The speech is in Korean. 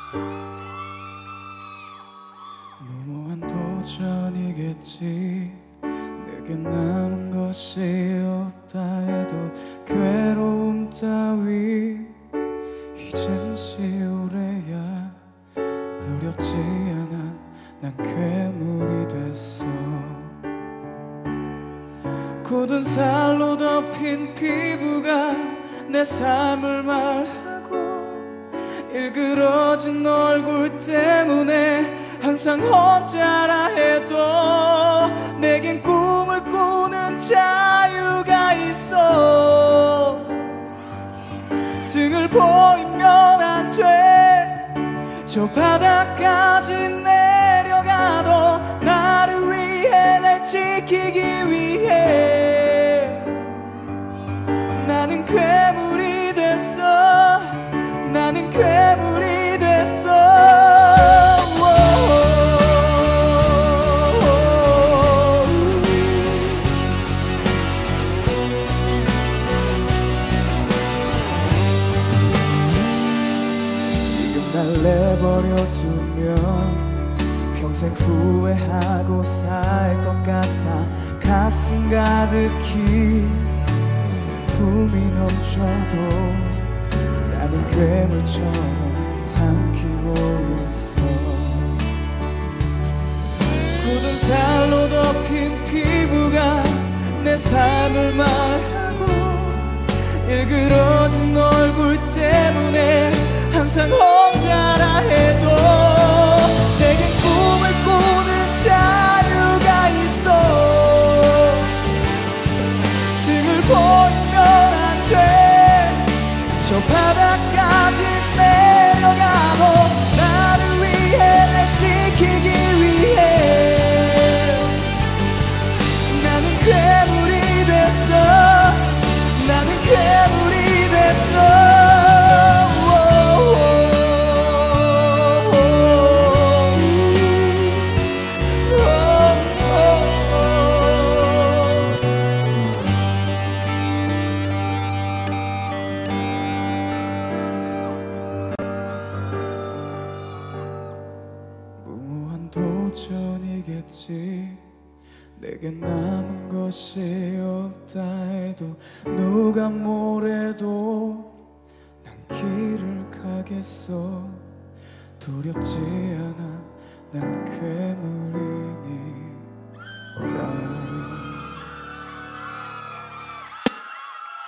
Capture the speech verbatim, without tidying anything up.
무모한 도전이겠지. 내게 남은 것이 없다 해도 괴로움 따위 이젠 시오래야 두렵지 않아. 난 괴물이 됐어. 굳은 살로 덮인 피부가 내 삶을 말하고 일그러진 얼굴 때문에 항상 혼자라 해도 내겐 꿈을 꾸는 자유가 있어. 등을 보이면 안 돼. 저 바닥까지 내려가도 나를 위해 날 지키기 위해 나는 괴물이 됐어. 나는 괴물이 됐어. 지금 날 내버려 두면 평생 후회하고 살 것 같아. 가슴 가득히 슬픔이 넘쳐도 나는 괴물처럼 삼키고 있어. 굳은 살로 덮인 피부가 내 삶을 말하고 일그러진 얼굴 때문에 항상 혼자라 해도 내겐 꿈을 꾸는 자유가 있어. 등을 보이면 안 돼. 저 바닥까지 내려가도 나를 위해 날 지키기 위해 나는 괴물이 됐어. 나는 괴물이 됐어. 도전이겠지. 내겐 남은 것이 없다 해도 누가 뭐래도 난 길을 가겠어. 두렵지 않아. 난 괴물이니까.